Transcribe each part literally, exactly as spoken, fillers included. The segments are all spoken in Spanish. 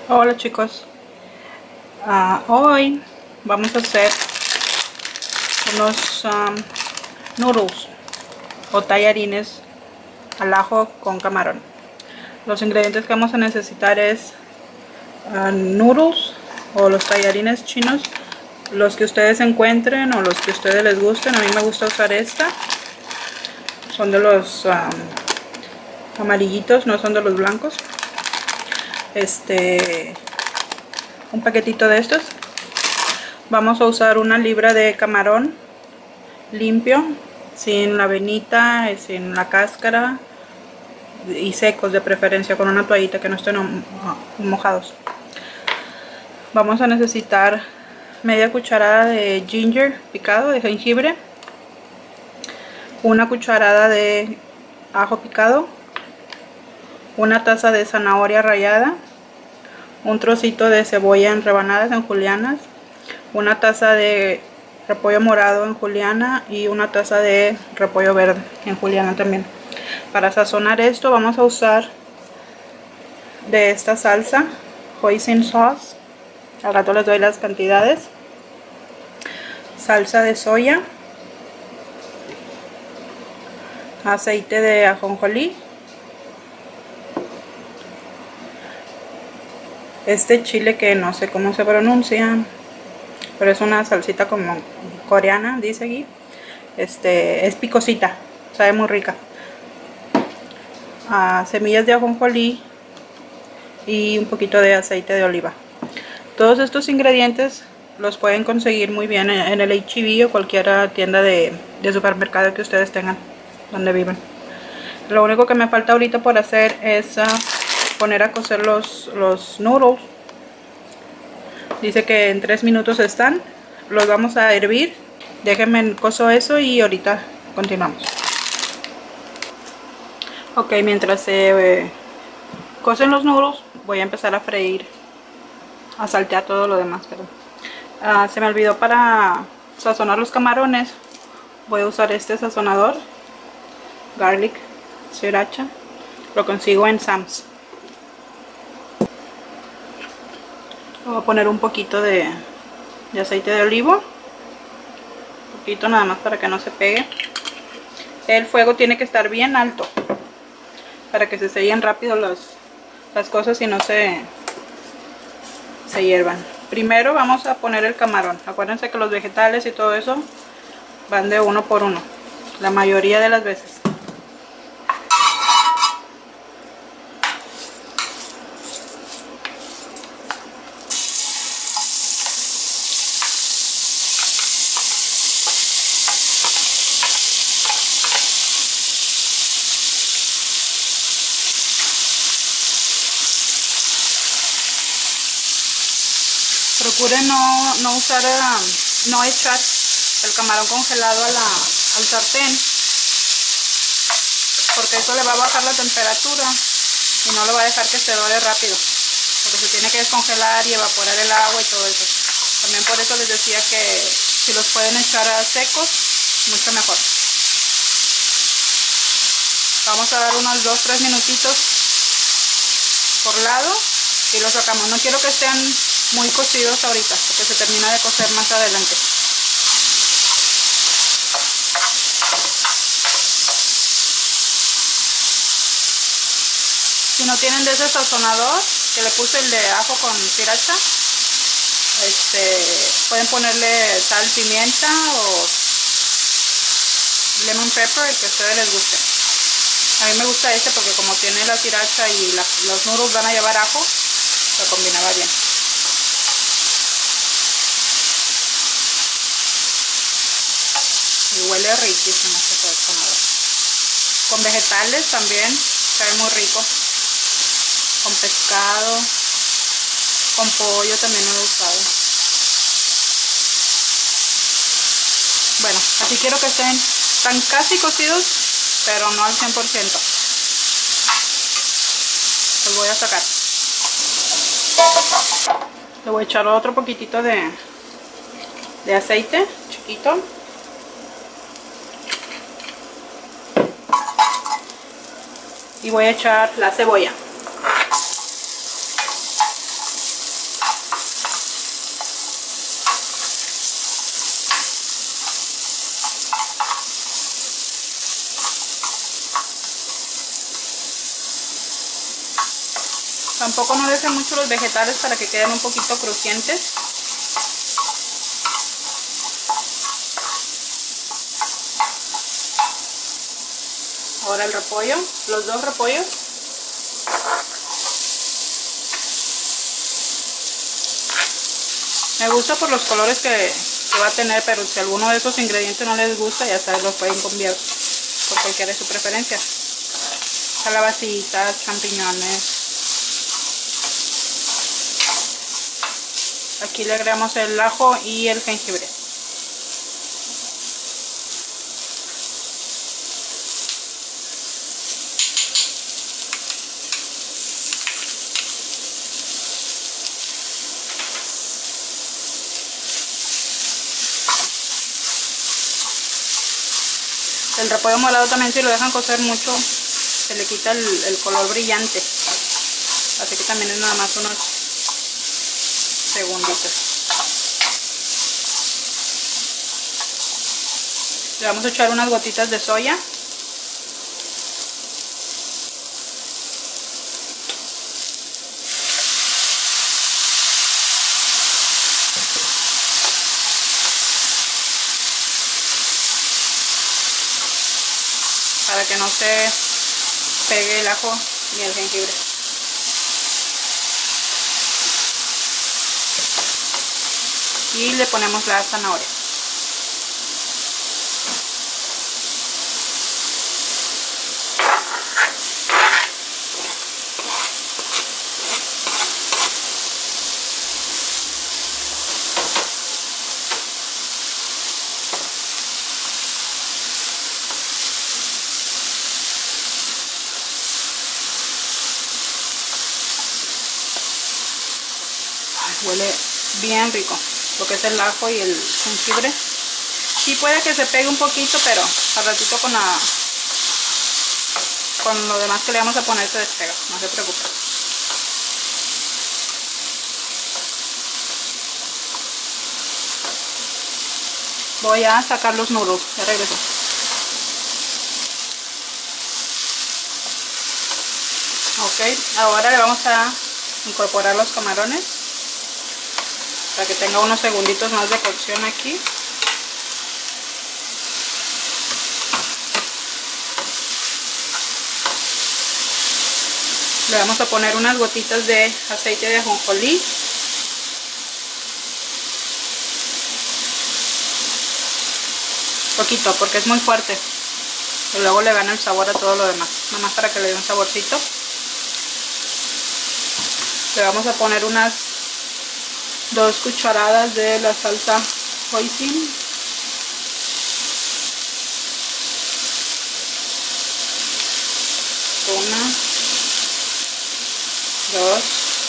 Hola chicos, uh, hoy vamos a hacer unos um, noodles o tallarines al ajo con camarón. Los ingredientes que vamos a necesitar es uh, noodles o los tallarines chinos, los que ustedes encuentren o los que a ustedes les gusten. A mí me gusta usar esta, son de los um, amarillitos, no son de los blancos. Este, un paquetito de estos. Vamos a usar una libra de camarón limpio, sin la venita, sin la cáscara, y secos de preferencia, con una toallita que no estén mojados. Vamos a necesitar media cucharada de ginger picado, de jengibre, una cucharada de ajo picado, una taza de zanahoria rallada, un trocito de cebolla en rebanadas, en julianas, una taza de repollo morado en juliana y una taza de repollo verde en juliana también. Para sazonar esto vamos a usar de esta salsa hoisin sauce, al rato les doy las cantidades, salsa de soya, aceite de ajonjolí, este chile que no sé cómo se pronuncia, pero es una salsita como coreana, dice aquí. Este es picosita, sabe muy rica. Ah, semillas de ajonjolí y un poquito de aceite de oliva. Todos estos ingredientes los pueden conseguir muy bien en el H E B o cualquier tienda de, de supermercado que ustedes tengan donde viven. Lo único que me falta ahorita por hacer es uh, poner a cocer los, los noodles. Dice que en tres minutos están. Los vamos a hervir. Déjenme coso eso y ahorita continuamos. Ok, mientras se eh, cocen los noodles, voy a empezar a freír, a saltear todo lo demás. Pero uh, se me olvidó, para sazonar los camarones voy a usar este sazonador garlic sriracha. Lo consigo en Sam's. Voy a poner un poquito de, de aceite de olivo, un poquito nada más para que no se pegue. El fuego tiene que estar bien alto para que se sellen rápido los, las cosas y no se, se hiervan. Primero vamos a poner el camarón. Acuérdense que los vegetales y todo eso van de uno por uno, la mayoría de las veces. Procure no, no usar, no echar el camarón congelado a la, al sartén, porque eso le va a bajar la temperatura y no le va a dejar que se dore rápido, porque se tiene que descongelar y evaporar el agua y todo eso. También por eso les decía que si los pueden echar a secos, mucho mejor. Vamos a dar unos dos tres minutitos por lado y los sacamos. No quiero que estén muy cocidos ahorita, porque se termina de cocer más adelante. Si no tienen de ese sazonador que le puse, el de ajo con sriracha, este, pueden ponerle sal, pimienta o lemon pepper, el que a ustedes les guste. A mí me gusta este porque como tiene la sriracha y la, los noodles van a llevar ajo, lo combinaba bien. Y huele riquísimo este sazonador. Con vegetales también sabe muy rico. Con pescado, con pollo también lo he usado. Bueno, así quiero que estén, están casi cocidos, pero no al cien por ciento. Los voy a sacar. Le voy a echar otro poquitito de, de aceite chiquito. Y voy a echar la cebolla. Tampoco no dejen mucho los vegetales para que queden un poquito crujientes. Ahora el repollo, los dos repollos. Me gusta por los colores que, que va a tener, pero si alguno de esos ingredientes no les gusta, ya saben, los pueden cambiar por cualquiera de su preferencia. Calabacitas, champiñones. Aquí le agregamos el ajo y el jengibre. El repollo morado también, si lo dejan cocer mucho, se le quita el, el color brillante. Así que también es nada más unos segunditos. Le vamos a echar unas gotitas de soya. Para que no se pegue el ajo ni el jengibre. Y le ponemos la zanahoria. Huele bien rico lo que es el ajo y el jengibre. Sí puede que se pegue un poquito, pero al ratito con la con lo demás que le vamos a poner se despega, no se preocupe. Voy a sacar los noodles, ya regreso. Ok, ahora le vamos a incorporar los camarones para que tenga unos segunditos más de cocción aquí. Le vamos a poner unas gotitas de aceite de ajonjolí. Poquito, porque es muy fuerte. Y luego le gana el sabor a todo lo demás. Nada más para que le dé un saborcito. Le vamos a poner unas dos cucharadas de la salsa hoisin. Una, dos,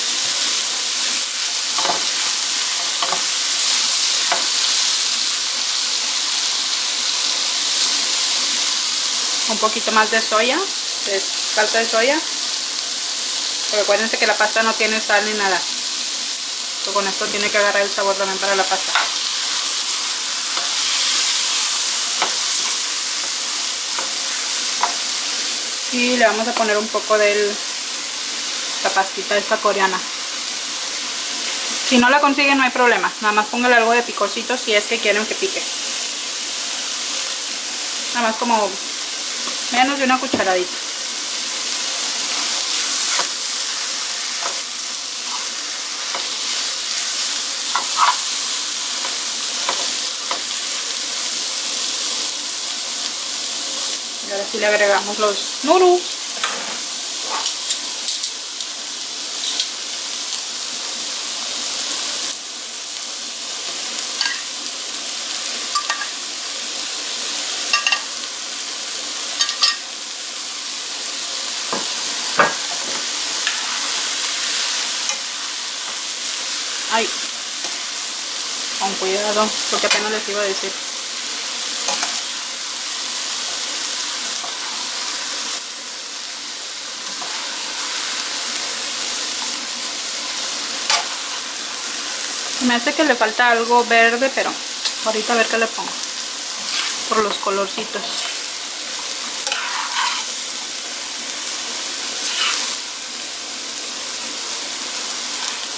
un poquito más de soya, de salsa de soya. Pero acuérdense que la pasta no tiene sal ni nada. Pero con esto tiene que agarrar el sabor también para la pasta. Y le vamos a poner un poco de la pastita esta coreana. Si no la consiguen no hay problema, nada más póngale algo de picosito si es que quieren que pique. Nada más como menos de una cucharadita. Y ahora sí le agregamos los noodles. Ay, con cuidado, porque apenas les iba a decir. Me hace que le falta algo verde, pero ahorita a ver qué le pongo. Por los colorcitos.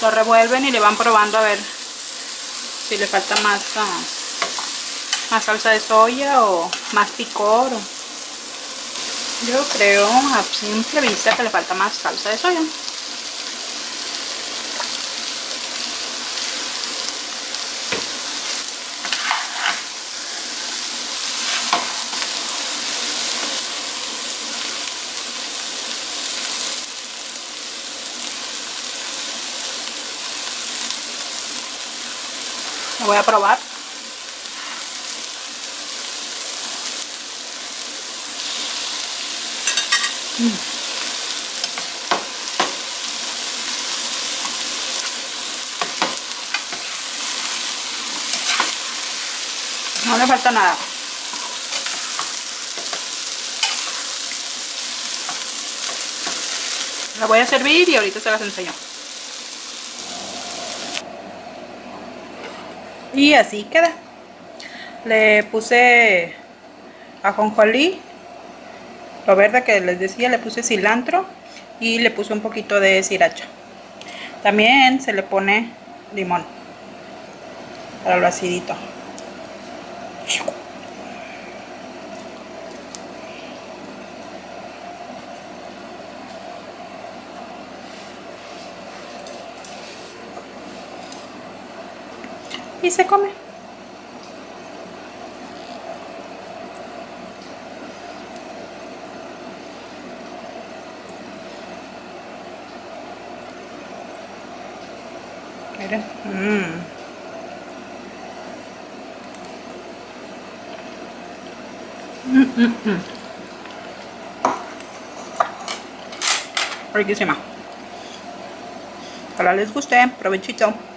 Lo revuelven y le van probando a ver si le falta más, uh, más salsa de soya o más picor. Yo creo a simple vista que le falta más salsa de soya. Lo voy a probar. Mm. No le falta nada. La voy a servir y ahorita se las enseño. Y así queda. Le puse ajonjolí, lo verde que les decía, le puse cilantro y le puse un poquito de sriracha. También se le pone limón para lo acidito. Y se come. Miren. Mm. Mm, mm, mm. Riquísima. Ojalá les guste. Provechito.